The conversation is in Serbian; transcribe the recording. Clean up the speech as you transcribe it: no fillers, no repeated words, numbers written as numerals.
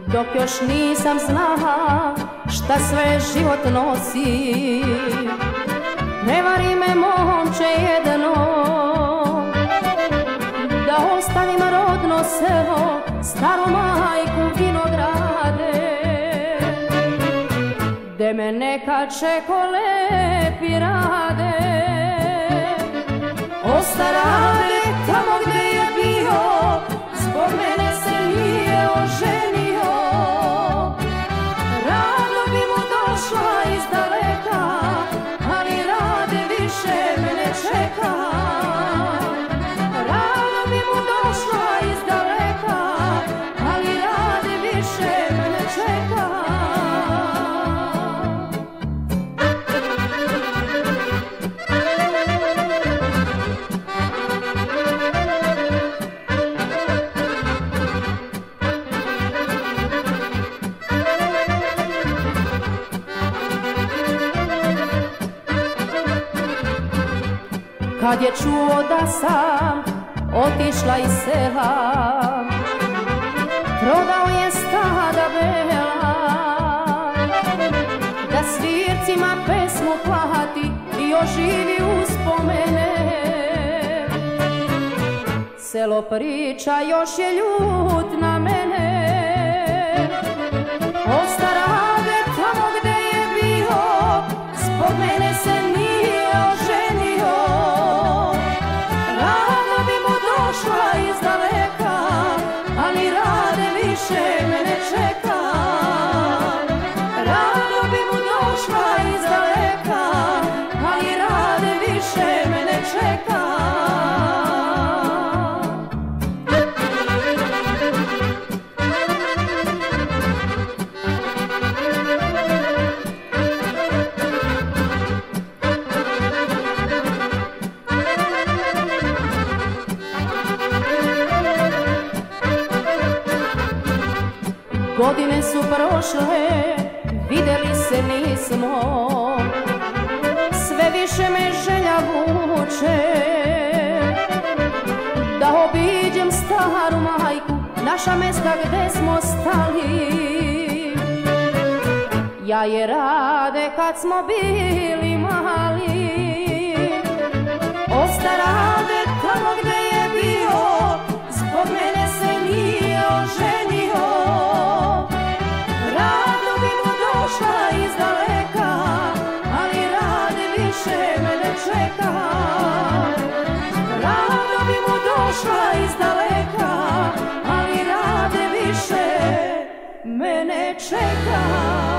dok još nisam znala šta sve život nosi. Prevari me momče jedno, da ostavim rodno selo, staru majku vinograde, gde me neka čeko lepi rade. Ostarade tamo gde je bio, zbog mene se nije oženio. Rado bi mu došla iz daleka, ali Rade više me ne čeka. Rado bi mu došla iz daleka, ali Rade više me ne čeka. Kad je čuo da sam otišla iz sela, prodao je stada bela, da svircima pesmu plati i oživi uspomene. Selo priča, još je ljut na mene. Ostarade tamo gde je bio, zbog mene se nije oženio. Rado bi mu došla iz daleka, ali Rade više me ne čeka. Rado bi mu došla iz daleka, ali Rade više me ne čeka. Godine su prošle, videli se nismo, sve više me želja vuče, da obiđem staru majku, naša mesta gde smo stali. Ja je Rade kad smo bili mali, Ostarade tamo gde je bio, zbog mene se nije oženio. Rado bi mu došla iz daleka, ali Rade više me ne čeka. Rado bi mu došla iz daleka, ali Rade više me ne čeka.